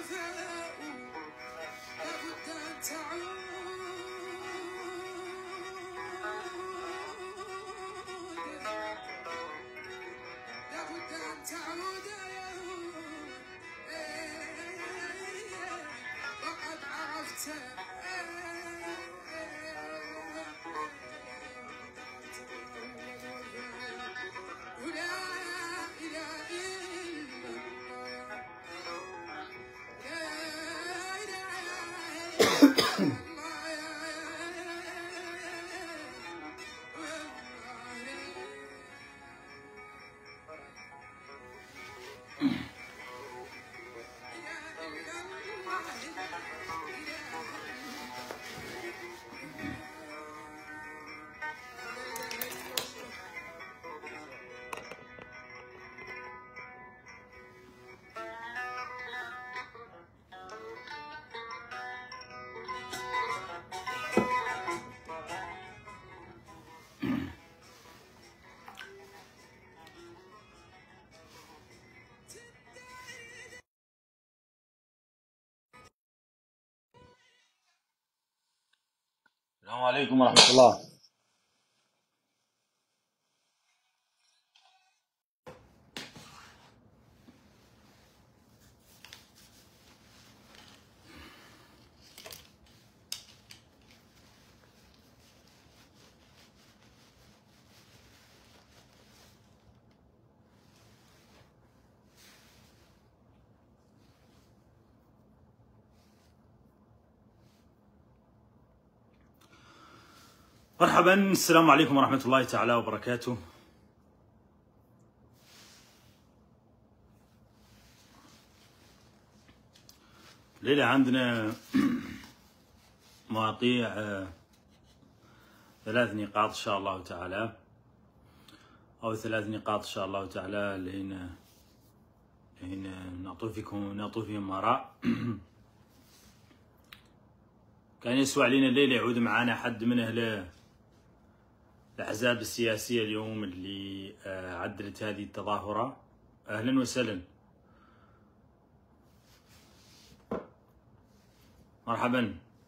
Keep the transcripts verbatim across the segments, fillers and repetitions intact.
السلام عليكم ورحمة الله. مرحبا، السلام عليكم ورحمة الله تعالى وبركاته. ليلة عندنا مواضيع ثلاث نقاط إن شاء الله تعالى، أو ثلاث نقاط إن شاء الله تعالى اللي هنا هنا نعطي فيكم نعطي فيهم آراء. كان يسوى علينا الليلة يعود معنا حد من أهل الأحزاب السياسية اليوم اللي عدلت هذه التظاهرة. أهلا وسهلا، مرحبا.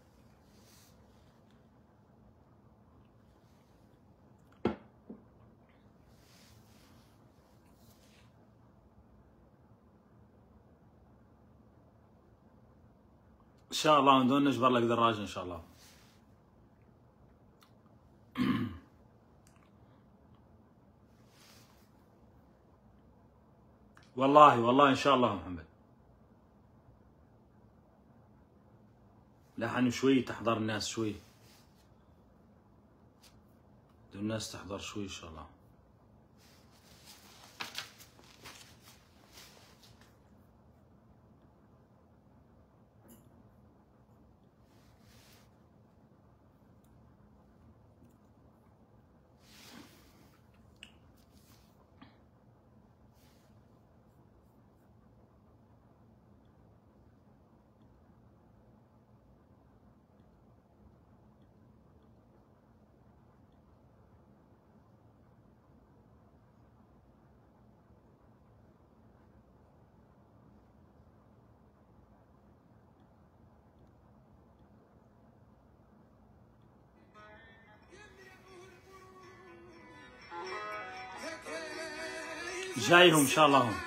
إن شاء الله ندون نجبر لك دراجة إن شاء الله. والله والله إن شاء الله محمد. لحن شوي تحضر الناس شوي، الناس تحضر شوي إن شاء الله. جايهم إن شاء الله هم.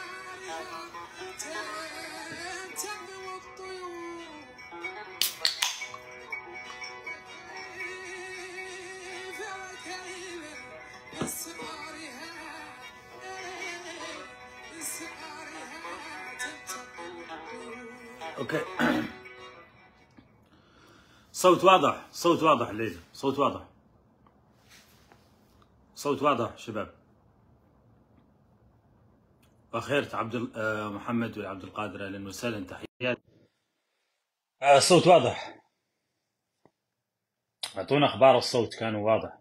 اوكي. صوت واضح، صوت واضح ليلى، صوت واضح، صوت واضح شباب. بخير عبد محمد وعبد القادر، اهلا وسهلا، تحيات. آه الصوت واضح، اعطونا اخبار الصوت، كانوا واضح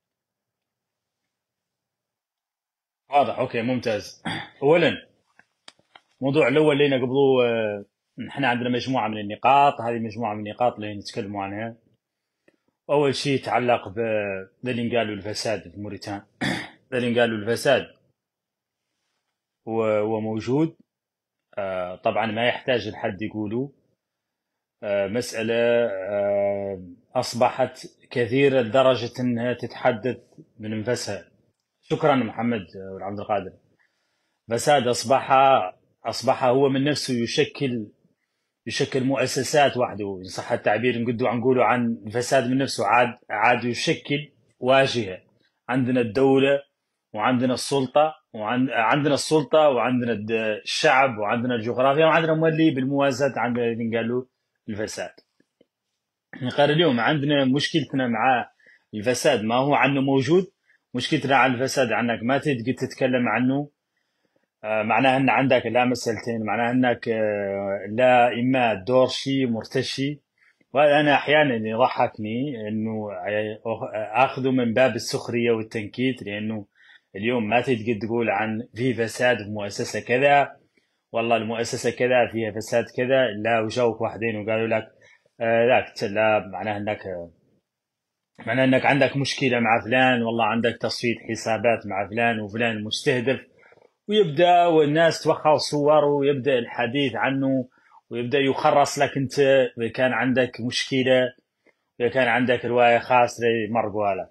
واضح. اوكي ممتاز. اولا الموضوع الاول اللي قبله، آه نحن عندنا مجموعه من النقاط، هذه مجموعه من النقاط اللي نتكلموا عنها. اول شيء يتعلق باللي قالوا الفساد في موريتانيا. اللي قالوا الفساد هو موجود، آه، طبعا ما يحتاج لحد يقوله. آه، مسألة آه، أصبحت كثيرة لدرجة أنها تتحدث من نفسها. شكرا محمد عبد القادر. فساد أصبح أصبح هو من نفسه يشكل يشكل مؤسسات وحده، إن صح التعبير. نقدو نقولوا عن الفساد من نفسه، عاد عاد يشكل واجهة. عندنا الدولة وعندنا السلطة وعندنا السلطة وعندنا الد- الشعب وعندنا الجغرافيا وعندنا مولي بالموازاة، عندنا اللي قالوا الفساد. قال اليوم عندنا مشكلتنا مع الفساد ما هو عنه موجود. مشكلتنا على الفساد عنك ما تقدر تتكلم عنه. آه، معناها ان عندك لا مسألتين، معناها انك آه، لا اما دورشي مرتشي. وانا احيانا يضحكني انه اخذه من باب السخريه والتنكيت، لانه اليوم ما تقدر تقول عن في فساد في مؤسسه كذا، والله المؤسسه كذا فيها فساد كذا، لا وجوك واحدين وقالوا لك آه، ذاك لا، معناها انك معناها انك عندك مشكله مع فلان، والله عندك تصفيه حسابات مع فلان وفلان مستهدف، ويبدا والناس توخى صور ويبدا الحديث عنه، ويبدا يخرص لك انت اذا كان عندك مشكله، اذا كان عندك روايه خاصه مرقواله.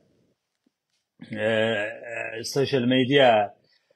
السوشيال ميديا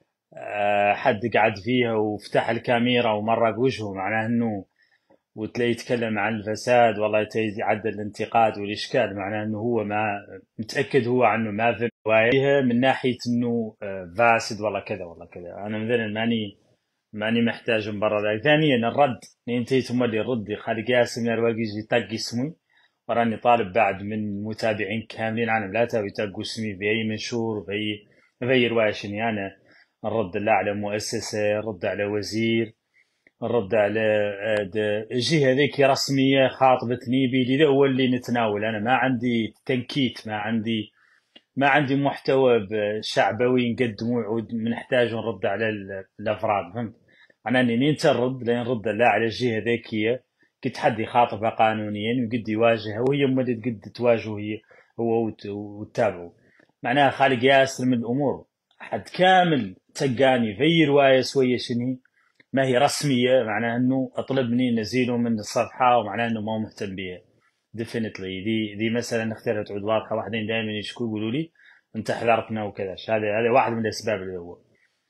آه، حد قعد فيها وفتح الكاميرا ومرق وجهه، معناه انه وتلاقيه يتكلم عن الفساد، والله يعدل الانتقاد والاشكال، معناه انه هو ما متاكد هو عنه ما في روايه من ناحيه انه آه، فاسد والله كذا والله كذا. انا مثلا ماني ماني محتاج مبرر. ثانيا الرد، انت ثم اللي الرد خالق ياسم الرواقي يطق اسمي، وراني طالب بعد من متابعين كاملين عنهم لا تبي يطقوا اسمي في اي منشور في اي في اي روايه. شني انا نرد لا على مؤسسه، نرد على وزير، نرد على آه، د- جهه ذيك رسميه خاطبتني بي ذا هو اللي نتناول. انا ما عندي تنكيت، ما عندي ما عندي محتوى ب- شعبوي نقدمه ونحتاج نرد على ال- الافراد. فهمت؟ انا اني انت نرد لين نرد لا على الجهه ذكيه قد حد يخاطبها قانونيا وقد يواجهها، وهي ما قد تواجهه هي هو وت- وتتابعه. معناها خالق ياسر من الامور حد كامل تلقاني في روايه سويه شني ما هي رسميه، معناها انه اطلبني نزيله من الصفحه، ومعناها انه ما هو مهتم بها. ديفينتلي دي دي مثلا اختيار تعود واضحه. واحدين دائما يشكوا يقولوا لي انت حذرتنا وكذا. هذا هذا واحد من الاسباب اللي هو.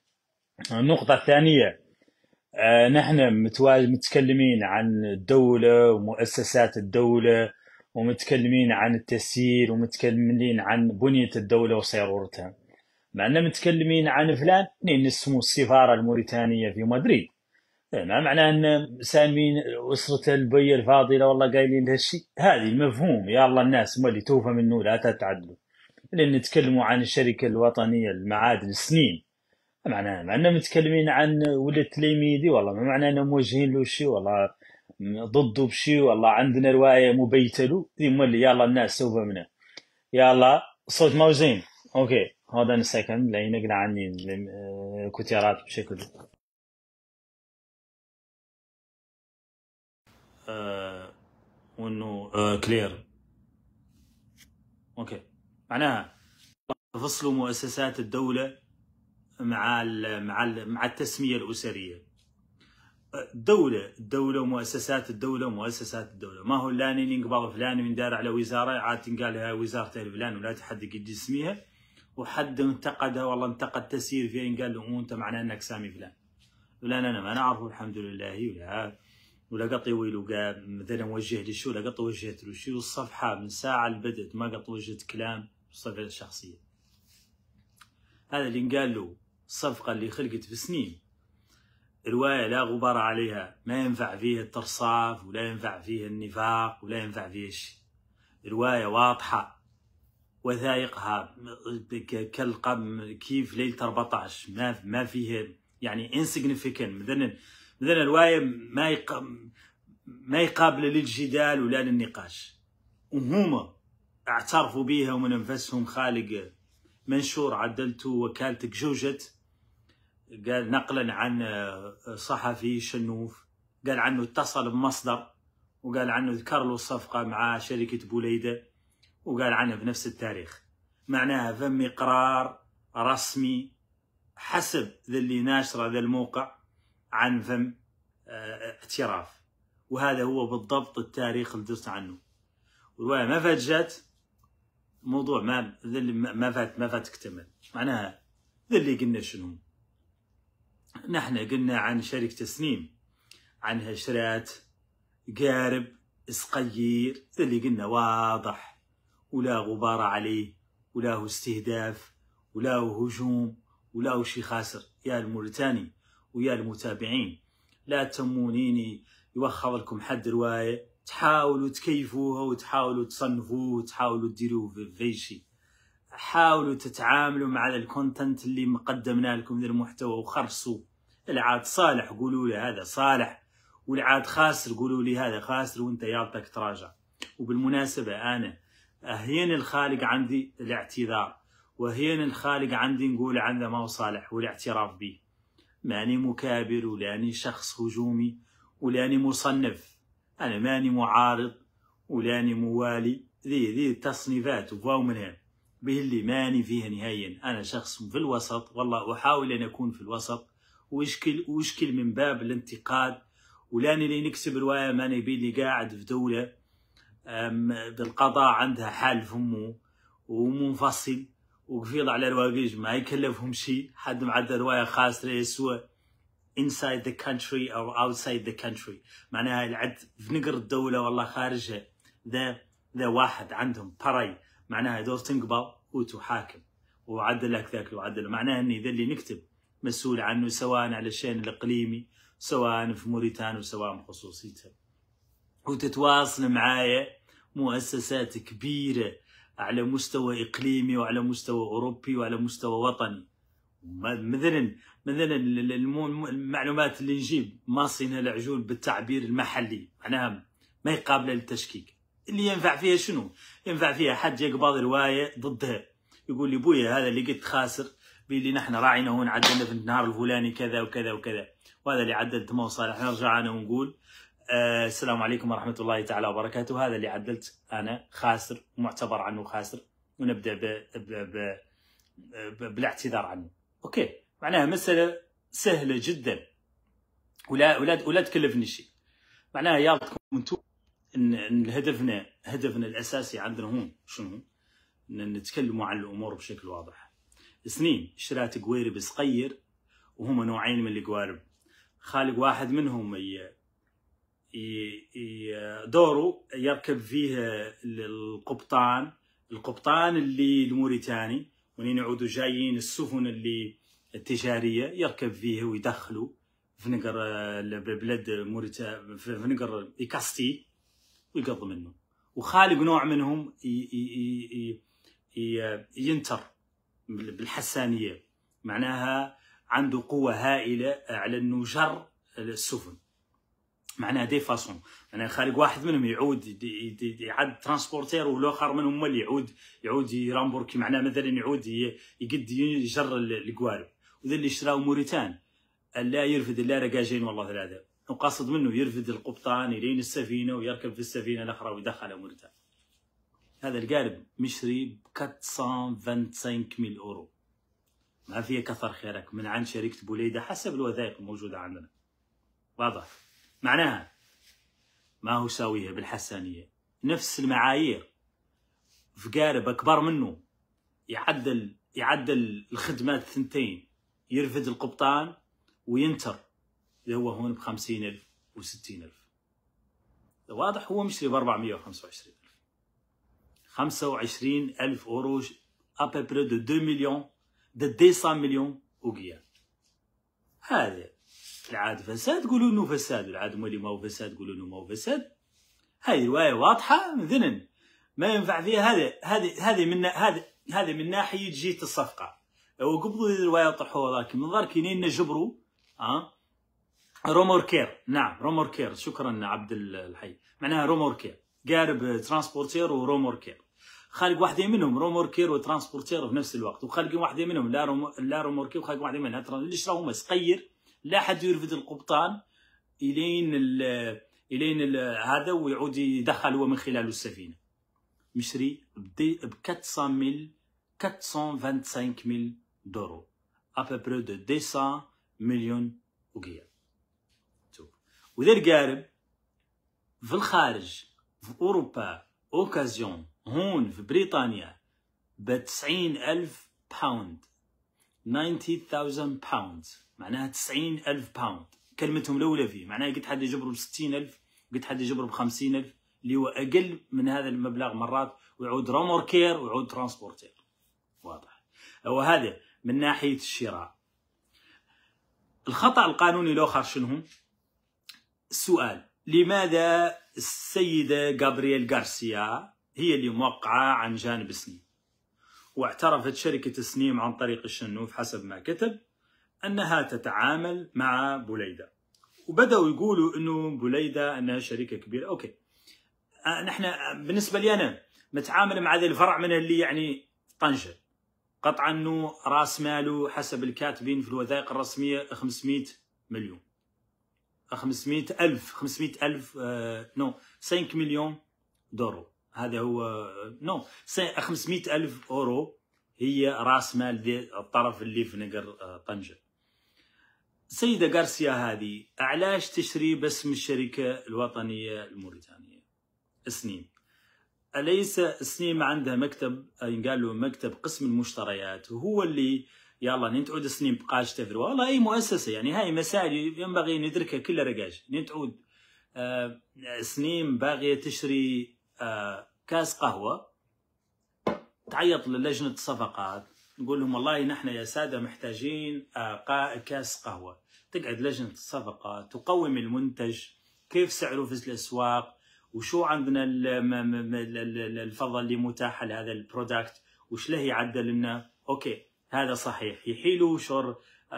النقطه الثانيه، آه، نحن متوا- متكلمين عن الدولة ومؤسسات الدولة، ومتكلمين عن التسيير، ومتكلمين عن بنية الدولة وصيرورتها. مع أننا متكلمين عن فلان نين اسمه السفارة الموريتانية في مدريد، ما معناه أن سامين أسرة البي الفاضلة والله قايلين لهالشيء. هذه المفهوم يا الله الناس ما اللي توفى منه لا تتعدلوا. لأن نتكلموا عن الشركة الوطنية المعادن سنين، معناها معنا متكلمين عن ولد تلميذي والله ما معناه انهم موجهين له شيء والله ضده بشيء، والله عندنا روايه مبيته له ذي مولي يلا الناس سوف منه. يلا صوت موزين. اوكي هذا سكند لين نقرا عني الكتيرات بشكل آه وانه آه كلير. اوكي معناها فصلوا مؤسسات الدوله مع ال مع ال مع التسميه الاسريه. الدولة الدولة ومؤسسات الدولة ومؤسسات الدولة ما هو لاني نقبض فلان من دار على وزارة عاد تنقال لها وزارة الفلان ولا تحد قد اسميها، وحد انتقدها والله انتقد تسير فيها قال له مو انت معناه انك سامي فلان فلان. انا ما نعرفه الحمد لله، ولا ولا قطي ويلو مثلا وجه لي شو، لا قطي وجهت له شو. الصفحة من ساعة اللي بدت ما قط وجهت كلام الصفحة الشخصية. هذا اللي قال له الصفقة اللي خلقت في سنين، رواية لا غبار عليها، ما ينفع فيها الترصاف ولا ينفع فيها النفاق ولا ينفع فيها شيء. رواية واضحة وثائقها كالقم كيف ليلة أربعة عشر، ما ما فيها يعني insignificant. مثلا مثلا رواية ما يق... ما يقابل للجدال ولا للنقاش، وهم اعترفوا بها ومن انفسهم. خالق منشور عدلته وكالتك جوجت قال نقلا عن صحفي شنوف قال عنه اتصل بمصدر وقال عنه ذكر له الصفقة مع شركة بوليدة وقال عنه بنفس التاريخ. معناها فم إقرار رسمي حسب ذا اللي ناشره ذا الموقع عن فم اعتراف. وهذا هو بالضبط التاريخ اللي درت عنه. والرواية ما فات جات موضوع ما ما فات ما فات تكتمل. معناها ذا اللي قلنا شنو؟ نحن قلنا عن شركة تسنيم، عنها شرات قارب صغير، ذا اللي قلنا واضح ولا غبار عليه ولا هو استهداف ولا هو هجوم ولا هو شي خاسر. يا الموريتاني ويا المتابعين، لا تمونيني يوخر لكم حد رواية تحاولوا تكيفوها وتحاولوا تصنفوه وتحاولوا تديروه في شيء. حاولوا تتعاملوا مع الكونتنت اللي مقدمنا لكم من المحتوى وخرصوا. العاد صالح قولوا لي هذا صالح، والعاد خاسر قولوا لي هذا خاسر، وانت يالتك تراجع. وبالمناسبة أنا أهين الخالق عندي الاعتذار، وهين الخالق عندي نقول عنده ما هو صالح والاعتراف به. ماني مكابر ولاني شخص هجومي ولاني مصنف، أنا ماني معارض ولاني موالي. ذي ذي التصنيفات وفاو منها به اللي ماني فيها نهائيا. أنا شخص في الوسط، والله أحاول أن أكون في الوسط، واشكل واشكل من باب الانتقاد. ولاني اللي نكتب رواية ماني يبي لي قاعد في دولة بالقضاء عندها حال فمه ومنفصل وقفيض على رواقيج ما يكلفهم شيء. حد معدل رواية خاسرة يسوى inside the country أو outside the country، معناها العد في نقر الدولة والله خارجها. ذا ذا واحد عندهم براي، معناها دور تنقبض وتحاكم وعدل لك ذاك وعدل. معناها اني ذا اللي نكتب مسؤول عنه، سواء على الشان الاقليمي سواء في موريتانيا وسواء بخصوصيتها. وتتواصل معايا مؤسسات كبيرة على مستوى إقليمي وعلى مستوى أوروبي وعلى مستوى وطني. مثلا مثلا المعلومات اللي نجيب ماصينها العجول بالتعبير المحلي، معناها ما يقابل للتشكيك. اللي ينفع فيها شنو؟ ينفع فيها حد يقبض رواية ضدها يقول لي بويا هذا اللي قلت خاسر بيلي نحن راعينا هون عدلنا في النهار الفلاني كذا وكذا وكذا، وهذا اللي عدلت ما صالح. نرجع أنا ونقول آه السلام عليكم ورحمة الله تعالى وبركاته، هذا اللي عدلت أنا خاسر ومعتبر عنه خاسر، ونبدأ ب ب ب ب بالاعتذار عنه. أوكي، معناها مسألة سهلة جدا ولا ولا ولا تكلفني شيء. معناها يالكم انتم ان إن هدفنا هدفنا الأساسي عندنا هون شنو؟ إن نتكلموا عن الأمور بشكل واضح. سنين شرات قويرب صغير، وهم نوعين من القوارب. خالق واحد منهم ي... دوره يركب فيه القبطان القبطان اللي الموريتاني، ونين يعودوا جايين السفن اللي التجارية يركب فيه ويدخلوا في نقر بلاد موريتانيا في نقر إيكاستي ويقض منه. وخالق نوع منهم ي... ي... ي... ينتر بالحسانية، معناها عنده قوة هائلة على انه جر السفن. معناها دي فاسون، معناها خالق واحد منهم يعود يعد ترانسبورتير، والاخر منهم هو اللي يعود يعود يرامبوركي، معناها مثلا يعود يقد يجر القوارب. وذا اللي شراو موريتان لا يرفد لا رقاجين والله ثلاثة، وقاصد منه يرفد القبطان يلين السفينة ويركب في السفينة الأخرى ويدخلها موريتان. هذا القارب مشري ب أربعمائة وخمسة وخمسين ألف أورو، ما فيها كثر خيرك، من عند شركة بوليدة حسب الوثائق الموجودة عندنا. واضح؟ معناها ما هو ساويها بالحسانية، نفس المعايير. في قارب أكبر منه يعدل يعدل الخدمات الثنتين، يرفد القبطان وينتر اللي هو هون بخمسين ألف وستين ألف. واضح؟ هو مشتري بأربعمائة وخمسة وعشرين ألف، خمسة وعشرين ألف أورو، أبري دو دو مليون de deux cents millions وقيا. هذا العاد فساد قولوا انه فساد، العاد مولي ما هو فساد قولوا انه ما هو فساد. هذه روايه واضحه مثلا ما ينفع فيها. هذا هذه هذه من هذه هذه من ناحيه جهه الصفقه. وقبضوا الروايه طرحوها ذاك من ظهر كينين نجبروا اه روموركير. نعم روموركير، شكرا عبد الحي. معناها روموركير قارب ترانسبورتير وروموركير. خالق واحدين منهم روموركير وترانسبورتير في نفس الوقت، وخالقين واحدين منهم لا روم... لا روموركير، وخالق واحدين منها تران... اللي شراوهم صغير لا حد يرفد القبطان الين ال... الين ال... هذا ويعود يدخل هو من خلاله السفينه. مشري بدي ب أربعمائة ميل أربعمائة وخمسة وخمسين ألف دورو، ابري دو مئتين مليون وقيا. وذا القارب في الخارج في أوروبا أوكازيون هون في بريطانيا بتسعين ألف باوند، تسعين ألف باوند، معناها تسعين ألف باوند. كلمتهم الأولى فيه معناها قد حد يجبره بستين ألف، قد حد يجبره بخمسين ألف، اللي هو أقل من هذا المبلغ مرات، ويعود راموركير ويعود ترانسبورتير. واضح؟ وهذا من ناحية الشراء. الخطأ القانوني الآخر شنو؟ السؤال: لماذا السيدة غابرييل غارسيا هي اللي موقعة عن جانب سنيم؟ واعترفت شركة سنيم عن طريق الشنوف حسب ما كتب أنها تتعامل مع بوليدة، وبدأوا يقولوا أنه بوليدة أنها شركة كبيرة. أوكي، أه نحن بالنسبة لي أنا متعامل مع ذا الفرع منها اللي يعني طنجة، قطعا أنه رأس ماله حسب الكاتبين في الوثائق الرسمية خمسمئة مليون، خمسمئة ألف خمسمئة ألف آه نو خمسة مليون دورو. هذا هو نو خمسمئة ألف أورو هي رأس مال ذي الطرف اللي في نقر آه طنجة. السيدة غارسيا هذه علاش تشتري باسم الشركة الوطنية الموريتانية سنيم؟ أليس سنيم عندها مكتب ينقال له مكتب قسم المشتريات، وهو اللي يلا نتعود سنيم بقاش تفروا؟ والله أي مؤسسة يعني هاي مسائل ينبغي ندركها كل رجاج. نتعود آه سنيم باغية تشتري آه كاس قهوة، تعيط للجنة الصفقات نقول لهم والله نحن يا سادة محتاجين آه كاس قهوة. تقعد لجنة الصفقات تقوم المنتج، كيف سعره في الأسواق، وشو عندنا الفضل اللي متاح لهذا البرودكت، وش له يعدل لنا. اوكي هذا صحيح، يحيلوا شر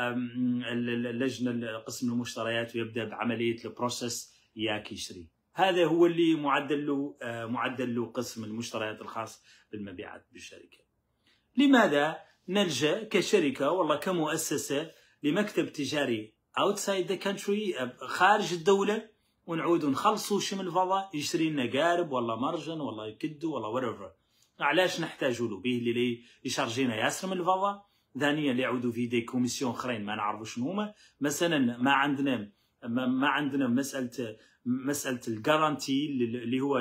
اللجنه قسم المشتريات ويبدا بعمليه البروسيس ياك يشتري. هذا هو اللي معدل له معدل له قسم المشتريات الخاص بالمبيعات بالشركه. لماذا نلجا كشركه والله كمؤسسه لمكتب تجاري outside the country خارج الدوله، ونعود نخلصوا شمل الفضاء يشتري لنا قارب ولا مرجن ولا يكدو ولا whatever؟ علاش نحتاجوا له به اللي يشارجينا ياسر من الفضاء؟ ثانيا اللي يعودوا في دي كوميسيون اخرين ما نعرفوا شنو هما. مثلا ما عندنا ما عندنا مساله مساله الجارانتي اللي هو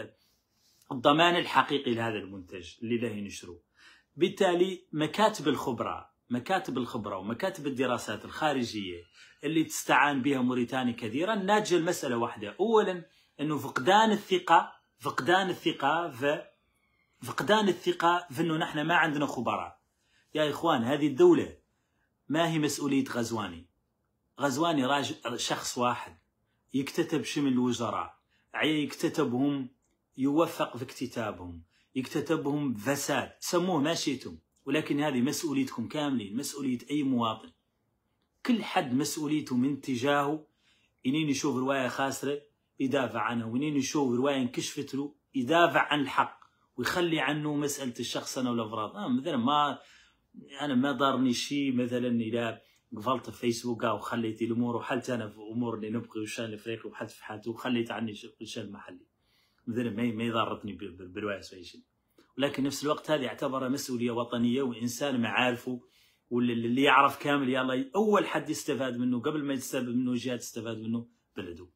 الضمان الحقيقي لهذا المنتج اللي له نشروه. بالتالي مكاتب الخبره مكاتب الخبره ومكاتب الدراسات الخارجيه اللي تستعان بها موريتانيا كثيرا ناتجه المساله واحده. اولا انه فقدان الثقه فقدان الثقه في فقدان الثقه في انه نحن ما عندنا خبراء. يا اخوان هذه الدوله ما هي مسؤوليه غزواني. غزواني راجل شخص واحد يكتتب شمل الوزراء، يكتتبهم يوفق في اكتتابهم، يكتتبهم فساد، سموه ما شئتم، ولكن هذه مسؤوليتكم كاملين، مسؤوليه اي مواطن. كل حد مسؤوليته من تجاهه. إنين يشوف رواية خاسرة يدافع عنها، وإنين يشوف رواية انكشفت له يدافع عن الحق ويخلي عنه مسألة الشخصنة والأفراد. آه مثلا ما أنا ما ضارني شيء مثلا إذا قفلت في فيسبوك أو خليت الأمور وحلت أنا في أمور اللي نبقي وشان الفريق وحلت في حالته وخليت عني الشيء المحلي مثلا ما ما يضرتني برواية أي شيء. ولكن نفس الوقت هذه اعتبرها مسؤولية وطنية، وإنسان معارفه واللي يعرف كامل يلا أول حد يستفاد منه قبل ما يستفاد منه جهة تستفاد منه بلده.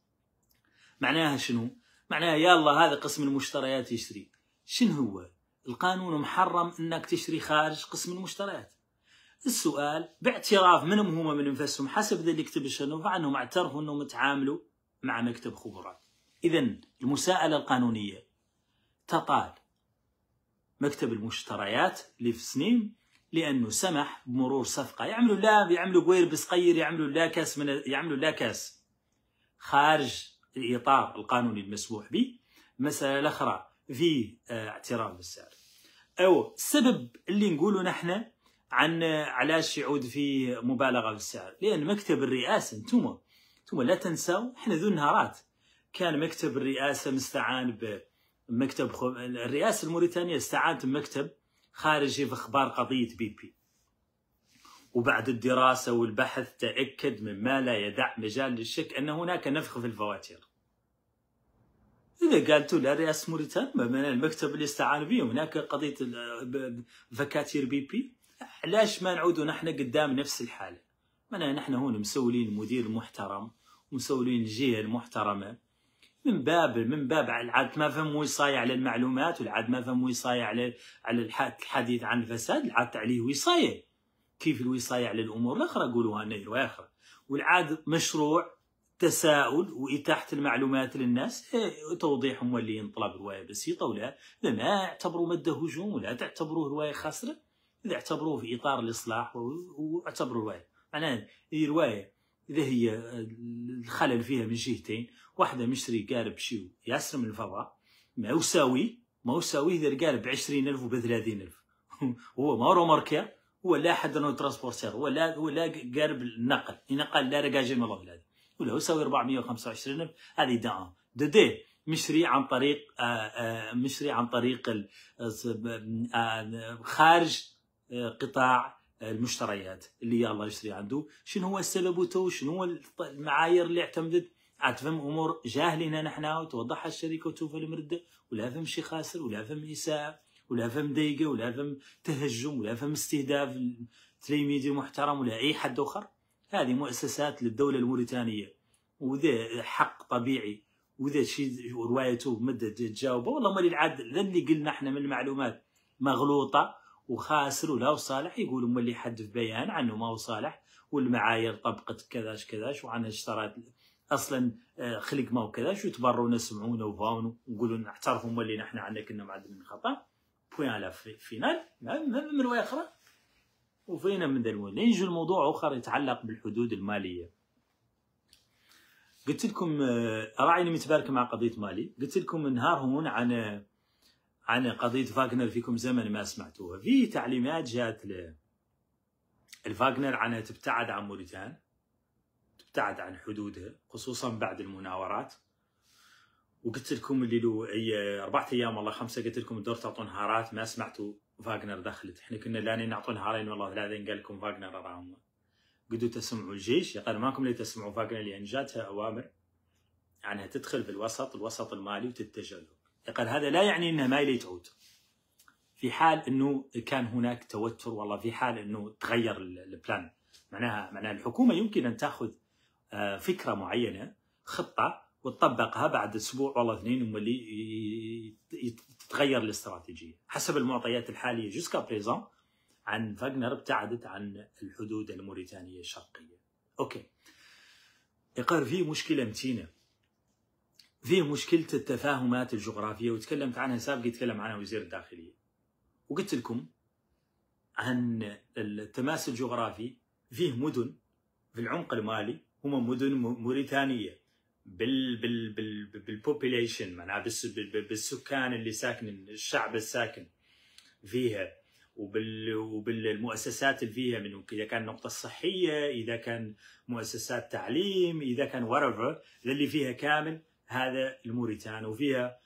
معناها شنو؟ معناها يلا هذا قسم المشتريات يشتري. شنو هو؟ القانون محرم انك تشتري خارج قسم المشتريات. السؤال باعتراف منهم هم من انفسهم حسب ذا اللي يكتب الشنوف عنهم اعترفوا انهم يتعاملوا مع مكتب خبرات. اذا المساءلة القانونية تطال مكتب المشتريات اللي في سنيم لانه سمح بمرور صفقه. يعملوا لا يعملوا قوير بصغير، يعملوا لا كاس من يعملوا لا كاس خارج الاطار القانوني المسموح به. المساله الاخرى فيه اعتراف بالسعر. او السبب اللي نقوله نحن عن علاش يعود فيه مبالغه في السعر، لان مكتب الرئاسه انتم انتم لا تنسوا احنا ذو النهارات كان مكتب الرئاسه مستعان بمكتب خب... الرئاسه الموريتانيه استعانت بمكتب خارجي في اخبار قضيه بي بي، وبعد الدراسه والبحث تاكد مما لا يدع مجال للشك ان هناك نفخ في الفواتير. إذا قالتوا لا رئاسة موريتانيا من المكتب اللي استعان به هناك قضية فكاتير بي بي، علاش ما نعودوا نحن قدام نفس الحالة؟ معناها نحن هون مسؤولين مدير محترم مسؤولين الجهه المحترمه، من باب من باب العاد ما فهم وصاية على المعلومات، والعاد ما فهم وصاية على على الحديث عن الفساد، العاد عليه وصاية كيف الوصاية على الامور الاخرى قولوها لنا روايه اخرى، والعاد مشروع تساؤل واتاحه المعلومات للناس، توضيحهم واللي ينطلب روايه بسيطه، ولا لا ما اعتبروا مده هجوم ولا تعتبروه روايه خاسره، اذا اعتبروه في اطار الاصلاح واعتبروا روايه. معناها هي روايه اذا هي الخلل فيها من جهتين، واحده مشتري قارب شيء ياسر من الفضاء ما يساوي ما يساوي اذا قارب ب عشرين ألف وب ثلاثين ألف هو ما هو ماركه، هو لا حد انه ترانسبورتير، هو لا هو لا قارب النقل ينقل لا رجاجي من الله هذه، ولا يساوي أربعمائة وخمسة وعشرين ألف. هذه دا دو دي مشري عن طريق آآ آآ مشري عن طريق خارج قطاع المشتريات اللي يلا يشتري عنده. شنو هو السبب تو شنو هو المعايير اللي اعتمدت؟ عتفهم امور جاهلين نحن وتوضحها الشركه وتشوف المرده، ولا فهم شي خاسر، ولا فهم اساءه، ولا فهم ضيقه، ولا فهم تهجم، ولا فهم استهداف تلميذ محترم ولا اي حد اخر. هذه مؤسسات للدوله الموريتانيه، وذا حق طبيعي، وذا شيء روايته مده تجاوبه. والله ما العاد اللي قلنا احنا من المعلومات مغلوطه وخاسر ولا صالح، يقولوا ملي حد في بيان عنه ما هو صالح، والمعايير طبقت كذاش كذاش، وعنها اشترات اصلا خلق ما هو كذاش، وتبروا نسمعونا وفاونوا ونقولوا نعترفوا ملي نحن عندنا كنا معدلين خطا بوين على فينال من روايه اخرى. وفينا من دلوين نيجي الموضوع اخر يتعلق بالحدود الماليه. قلت لكم راعيني متبارك مع قضيه مالي، قلت لكم نهار هون عن عن قضيه فاغنر، فيكم زمن ما سمعتوها. في تعليمات جات الفاغنر عنها تبتعد عن موريتان، تبتعد عن حدودها، خصوصا بعد المناورات. وقلت لكم اللي له اي اربعة ايام والله خمسه قلت لكم الدور تعطوا نهارات ما سمعتوا فاغنر دخلت. احنا كنا لاني نعطوا نهارين والله ثلاثين قال لكم فاغنر راهم قدوا تسمعوا الجيش. يقال ماكم لي تسمعوا فاغنر لان جاتها اوامر عنها تدخل في الوسط الوسط المالي وتتجه له. يقال هذا لا يعني انها ما لي تعود، في حال انه كان هناك توتر، والله في حال انه تغير البلان. معناها معناها الحكومه يمكن ان تاخذ فكره معينه خطه وتطبقها بعد اسبوع والله اثنين وملي تتغير الاستراتيجيه حسب المعطيات الحاليه. جوسكا بريزون عن فاغنر ابتعدت عن الحدود الموريتانيه الشرقيه. اوكي، يقال في مشكله متينه، فيه مشكله التفاهمات الجغرافيه، وتكلمت عنها سابق يتكلم عنها وزير الداخليه. وقلت لكم عن التماس الجغرافي، فيه مدن في العمق المالي هم مدن موريتانيه بال بال بال بالبوبيليشن، معناها بالسكان اللي ساكنين، الشعب الساكن فيها، وبال وبالمؤسسات اللي فيها، من اذا كان نقطه صحيه، اذا كان مؤسسات تعليم، اذا كان ورفر اللي فيها كامل هذا الموريتان، وفيها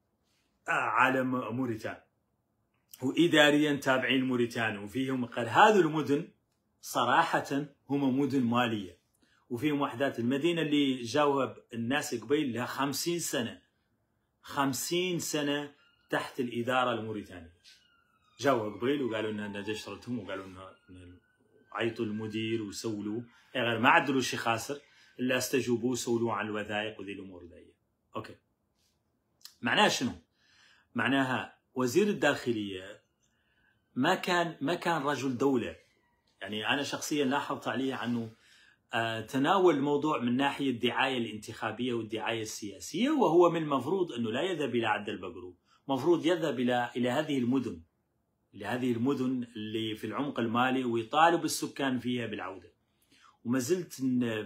عالم موريتان، واداريا تابعين موريتان، وفيهم قال هذه المدن صراحه هم مدن ماليه، وفيهم وحدات. المدينه اللي جاوها الناس قبيل لها خمسين سنه خمسين سنه تحت الاداره الموريتانيه، جاوها قبيل وقالوا لنا دشرتهم، وقالوا لنا عيطوا المدير وسولوه، يعني ما عدلوا شيء خاسر الا استجوبوه وسولوه عن الوثائق وذي الامور ذي. اوكي، معناها شنو؟ معناها وزير الداخليه ما كان ما كان رجل دوله. يعني انا شخصيا لاحظت عليه عنه آه تناول الموضوع من ناحيه الدعايه الانتخابيه والدعايه السياسيه، وهو من المفروض انه لا يذهب الى عد البقرو، مفروض يذهب الى الى هذه المدن، لهذه المدن اللي في العمق المالي، ويطالب السكان فيها بالعوده. وما زلت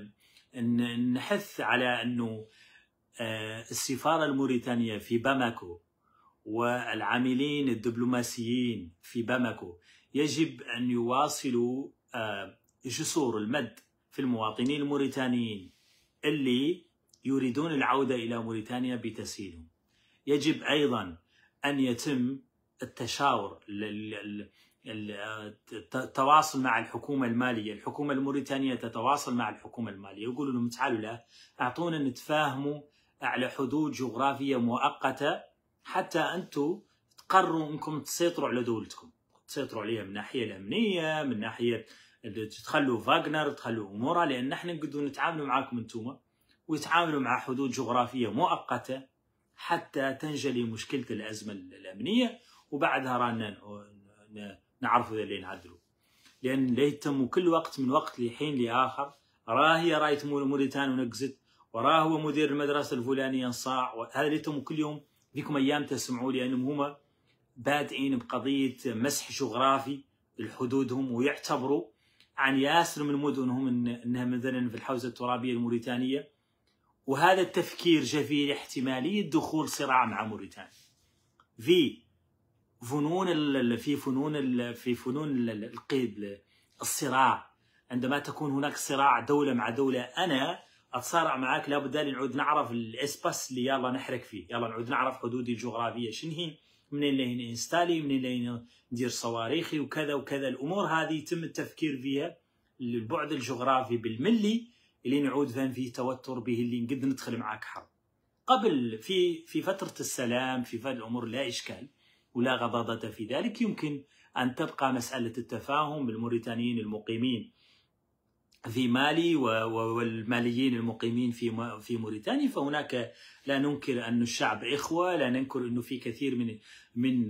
نحث على انه السفاره الموريتانيه في باماكو والعاملين الدبلوماسيين في باماكو يجب ان يواصلوا جسور المد في المواطنين الموريتانيين اللي يريدون العوده الى موريتانيا بتسهيلهم. يجب ايضا ان يتم التشاور، التواصل مع الحكومة المالية، الحكومة الموريتانية تتواصل مع الحكومة المالية، يقولوا لهم تعالوا لا اعطونا نتفاهموا على حدود جغرافية مؤقتة حتى انتم تقرروا انكم تسيطروا على دولتكم، تسيطروا عليها من الناحية الأمنية، من ناحية تخلوا فاغنر، تخلوا امورها، لان نحن نقدروا نتعاملوا معاكم انتم ويتعاملوا مع حدود جغرافية مؤقتة حتى تنجلي مشكلة الأزمة الأمنية، وبعدها رانا نعرفوا اللي نعدلوا. لأن ليتم كل وقت من وقت لحين لآخر راه هي رايت موريتانيا ونقزت، وراه هو مدير المدرسة الفلانية انصاع، هذا ليتم كل يوم فيكم أيام تسمعوا لأنهم هما بادئين بقضية مسح جغرافي لحدودهم، ويعتبروا عن ياسر من مدنهم إن إنها مثلا في الحوزة الترابية الموريتانية، وهذا التفكير جاء في احتمالية دخول صراع مع موريتانيا في فنون ال في فنون ال في فنون القيد الصراع. عندما تكون هناك صراع دولة مع دولة، أنا أتصارع معك لابد أن نعود نعرف الإسباس اللي يلا نحرك فيه، يلا نعود نعرف حدودي الجغرافية شنهي، منين لين انستالي، منين لين ندير صواريخي وكذا وكذا. الأمور هذه يتم التفكير فيها البعد الجغرافي بالملي اللي نعود فهم فيه توتر به اللي نقد ندخل معك حرب. قبل في في فترة السلام في فهذه الأمور لا إشكال ولا غضاضة في ذلك، يمكن أن تبقى مسألة التفاهم بالموريتانيين المقيمين في مالي والماليين المقيمين في في موريتانيا. فهناك لا ننكر أن الشعب إخوة، لا ننكر أنه في كثير من من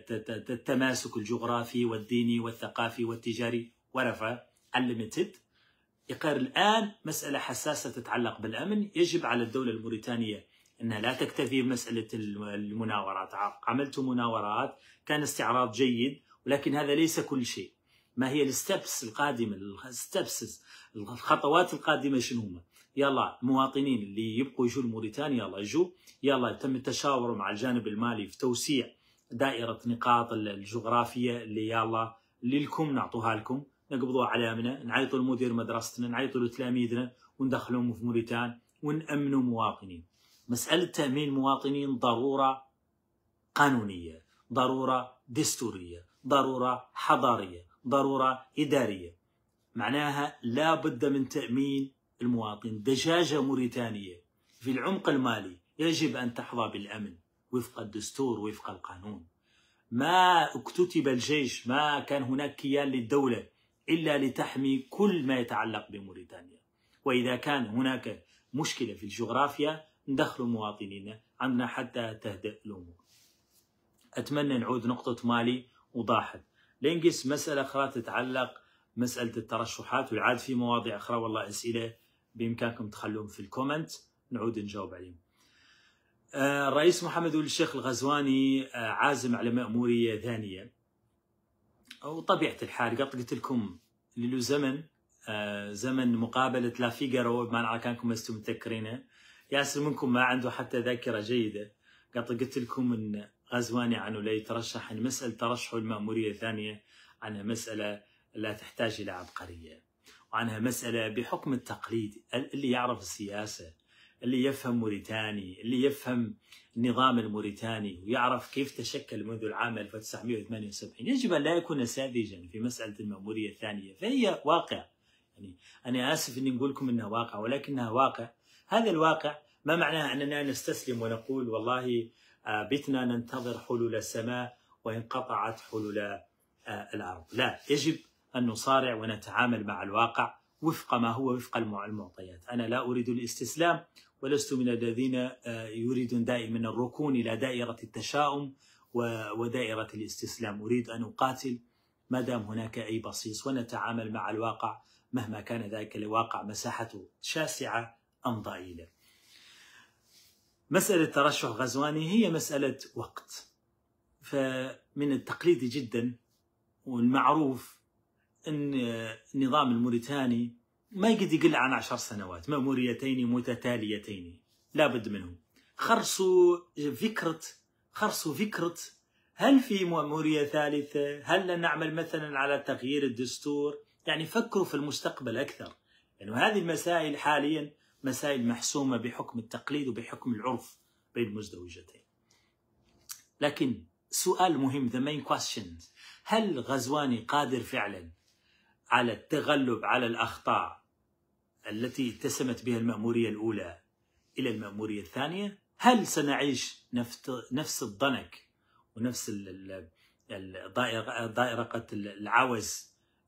التماسك الجغرافي والديني والثقافي والتجاري ورفع الليمتد. يقر الآن مسألة حساسة تتعلق بالأمن، يجب على الدولة الموريتانية أنها لا تكتفي بمسألة المناورات. عملت مناورات، كان استعراض جيد، ولكن هذا ليس كل شيء. ما هي الستبس القادمة؟ الستبس الخطوات القادمة شنو هما؟ يلا المواطنين اللي يبقوا يجوا لموريتانيا يلا يجوا، يلا يتم التشاور مع الجانب المالي في توسيع دائرة نقاط الجغرافية اللي يلا اللي لكم نعطوها لكم، نقبضوا علامنا، نعيطوا لمدير مدرستنا، نعيطوا لتلاميذنا وندخلهم في موريتان ونأمنوا مواطنين. مسألة تأمين المواطنين ضرورة قانونية، ضرورة دستورية، ضرورة حضارية، ضرورة إدارية. معناها لا بد من تأمين المواطن. دجاجة موريتانية في العمق المالي يجب أن تحظى بالأمن وفق الدستور وفق القانون. ما اكتتب الجيش، ما كان هناك كيان للدولة إلا لتحمي كل ما يتعلق بموريتانيا. وإذا كان هناك مشكلة في الجغرافيا ندخل مواطنين عندنا حتى تهدأ الأمور. أتمنى نعود نقطة مالي وضاحت. لينقس مسألة أخرى تتعلق مسألة الترشحات، والعاد في مواضيع أخرى والله أسئلة بإمكانكم تخلوهم في الكومنت نعود نجاوب عليهم. الرئيس محمد ولي الشيخ الغزواني عازم على مأمورية ثانية، وطبيعة الحال قد قلت لكم له زمن زمن مقابلة لا فيغارو، ما نعرف كانكم مستم متذكرينها، ياسر منكم ما عنده حتى ذاكرة جيدة. قد قلت لكم ان غزواني عنه لا يترشح، ان مسألة ترشحه المأمورية الثانية عنها مسألة لا تحتاج إلى عبقرية، وعنها مسألة بحكم التقليد. اللي يعرف السياسة، اللي يفهم موريتاني، اللي يفهم النظام الموريتاني ويعرف كيف تشكل منذ العام ألف وتسعمئة وثمانية وسبعين، يجب أن لا يكون ساذجا في مسألة المأمورية الثانية. فهي واقع، يعني أنا آسف أني نقول لكم أنها واقع، ولكنها واقع. هذا الواقع ما معناه أننا نستسلم ونقول والله بتنا ننتظر حلول السماء وانقطعت حلول الأرض. لا، يجب أن نصارع ونتعامل مع الواقع وفق ما هو وفق المعطيات. أنا لا أريد الاستسلام، ولست من الذين يريدون دائما الركون إلى دائرة التشاؤم ودائرة الاستسلام. أريد أن أقاتل ما دام هناك أي بصيص، ونتعامل مع الواقع مهما كان ذلك الواقع مساحته شاسعة أم ضئيلة. مسألة ترشح غزواني هي مسألة وقت. فمن التقليدي جدا والمعروف أن النظام الموريتاني ما يقدر يقل عن عشر سنوات، مأموريتين متتاليتين لابد منهم. خرصوا فكرة خرصوا فكرة هل في مأمورية ثالثة؟ هل نعمل مثلا على تغيير الدستور؟ يعني فكروا في المستقبل أكثر. يعني هذه المسائل حاليا مسائل محسومة بحكم التقليد وبحكم العرف بين المزدوجتين. لكن سؤال مهم، the main question، هل غزواني قادر فعلا على التغلب على الأخطاء التي اتسمت بها المأمورية الأولى إلى المأمورية الثانية؟ هل سنعيش نفس الضنك ونفس الضائرة العوز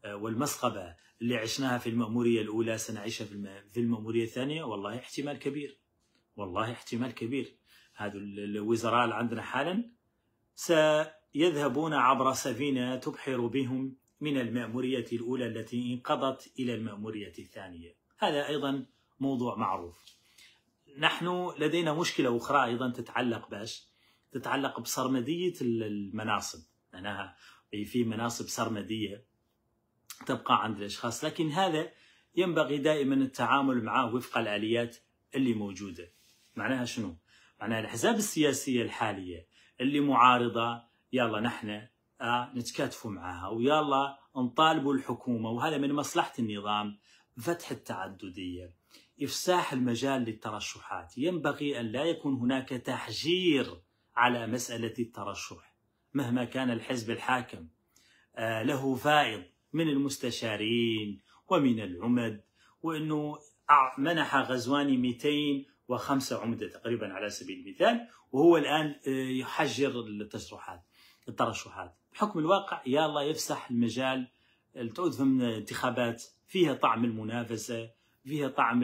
والمسقبة اللي عشناها في المأمورية الأولى سنعيشها في المأمورية الثانية؟ والله احتمال كبير، والله احتمال كبير. هذا الوزراء اللي عندنا حالا سيذهبون عبر سفينة تبحر بهم من المأمورية الأولى التي انقضت إلى المأمورية الثانية. هذا أيضا موضوع معروف. نحن لدينا مشكلة أخرى أيضا تتعلق باش تتعلق بسرمدية المناصب، معناها في مناصب سرمدية تبقى عند الأشخاص، لكن هذا ينبغي دائما التعامل معه وفق الآليات اللي موجودة. معناها شنو؟ معناها الأحزاب السياسية الحالية اللي معارضة يلا نحن آه نتكاتفوا معها ويلا نطالبوا الحكومة، وهذا من مصلحة النظام، فتح التعددية، إفساح المجال للترشحات. ينبغي أن لا يكون هناك تحجير على مسألة الترشح مهما كان الحزب الحاكم آه له فائض من المستشارين ومن العمد، وأنه منح غزواني مئتين وخمسة عمدة تقريبا على سبيل المثال، وهو الآن يحجر الترشحات الترشحات بحكم الواقع. يا الله يفسح المجال، تعود فم انتخابات فيها طعم المنافسة، فيها طعم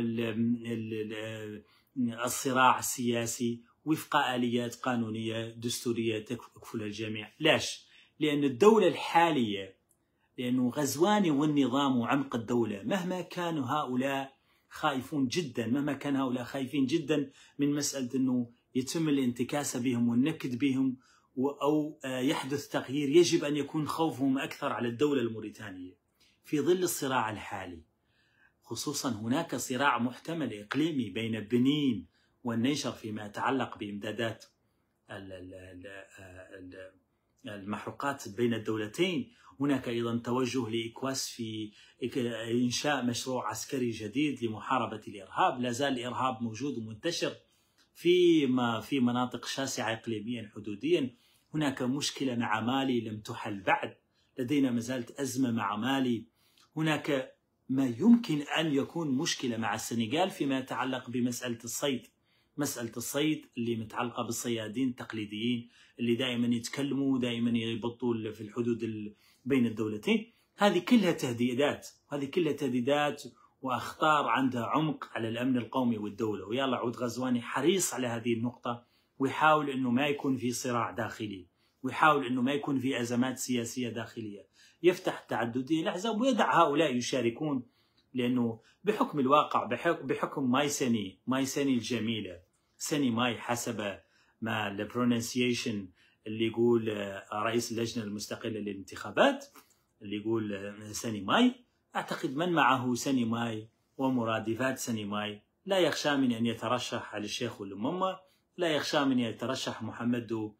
الصراع السياسي وفق آليات قانونية دستورية تكفلها الجميع. لاش؟ لأن الدولة الحالية، لأنه غزواني والنظام وعمق الدولة مهما كانوا هؤلاء خايفون جدا، مهما كان هؤلاء خايفين جدا من مسألة أنه يتم الانتكاسة بهم والنكد بهم أو يحدث تغيير، يجب أن يكون خوفهم أكثر على الدولة الموريتانية في ظل الصراع الحالي. خصوصا هناك صراع محتمل إقليمي بين بنين والنيشر فيما يتعلق بإمدادات المحروقات بين الدولتين. هناك أيضا توجه لإكواس في إنشاء مشروع عسكري جديد لمحاربة الإرهاب. لا زال الإرهاب موجود ومنتشر في في مناطق شاسعة إقليميا حدوديا. هناك مشكلة مع مالي لم تحل بعد، لدينا ما زالت أزمة مع مالي. هناك ما يمكن أن يكون مشكلة مع السنغال فيما يتعلق بمسألة الصيد، مسألة الصيد اللي متعلقة بالصيادين التقليديين اللي دائما يتكلموا دائما يبطوا في الحدود بين الدولتين. هذه كلها تهديدات، هذه كلها تهديدات وأخطار عندها عمق على الأمن القومي والدولة. ويلا عود غزواني حريص على هذه النقطة، ويحاول أنه ما يكون في صراع داخلي، ويحاول أنه ما يكون في أزمات سياسية داخلية، يفتح تعددية الأحزاب ويدع هؤلاء يشاركون. لأنه بحكم الواقع، بحكم, بحكم ماي سني ماي سني الجميلة، سني ماي حسب ما البرونسيشن اللي يقول رئيس اللجنة المستقلة للانتخابات، اللي يقول سني ماي، أعتقد من معه سني ماي ومرادفات سني ماي لا يخشى من أن يترشح على الشيخ والماما، لا يخشى من أن يترشح محمد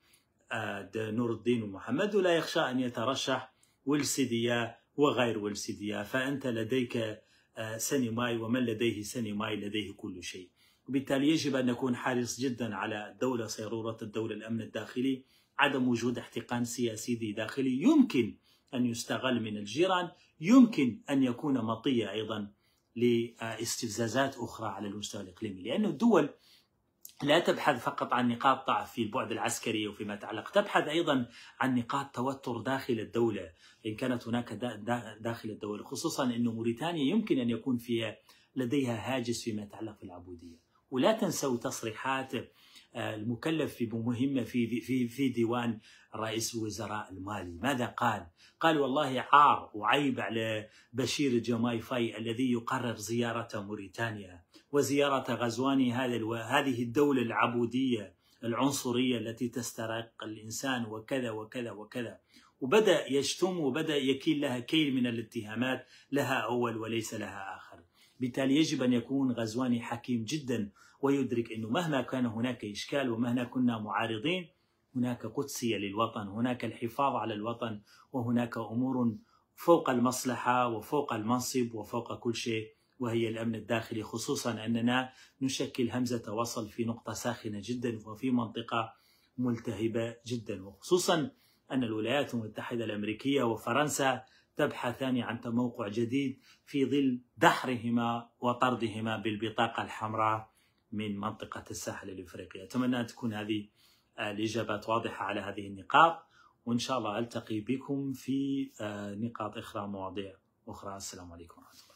نور الدين ومحمد، ولا يخشى أن يترشح ولسيديا وغير ولسيديا. فأنت لديك سني ماي، ومن لديه سني ماي لديه كل شيء. وبالتالي يجب أن نكون حريص جدا على الدولة، صيرورة الدولة، الأمن الداخلي، عدم وجود احتقان سياسي داخلي يمكن أن يستغل من الجيران، يمكن أن يكون مطية أيضا لاستفزازات أخرى على المستوى الإقليمي. لأن الدول لا تبحث فقط عن نقاط ضعف في البعد العسكري وفيما يتعلق، تبحث أيضا عن نقاط توتر داخل الدولة إن كانت هناك داخل الدولة، خصوصا أن موريتانيا يمكن أن يكون فيها لديها هاجس فيما يتعلق بالعبودية. ولا تنسوا تصريحات المكلف بمهمة في في في ديوان رئيس وزراء المالي. ماذا قال؟ قال والله عار وعيب على بشير جماي فاي الذي يقرر زيارة موريتانيا وزيارة غزواني هذا هذه الدولة العبودية العنصرية التي تسترق الإنسان وكذا وكذا وكذا، وبدأ يشتم وبدأ يكيل لها كيل من الاتهامات، لها أول وليس لها آخر. بالتالي يجب أن يكون غزواني حكيم جدا ويدرك أنه مهما كان هناك إشكال ومهما كنا معارضين، هناك قدسية للوطن، هناك الحفاظ على الوطن، وهناك أمور فوق المصلحة وفوق المنصب وفوق كل شيء، وهي الأمن الداخلي. خصوصا أننا نشكل همزة وصل في نقطة ساخنة جدا وفي منطقة ملتهبة جدا، وخصوصا أن الولايات المتحدة الأمريكية وفرنسا تبحثان عن تموقع جديد في ظل دحرهما وطردهما بالبطاقة الحمراء من منطقة الساحل الإفريقي. أتمنى أن تكون هذه الإجابات واضحة على هذه النقاط، وإن شاء الله ألتقي بكم في نقاط أخرى مواضيع اخرى. السلام عليكم ورحمه الله.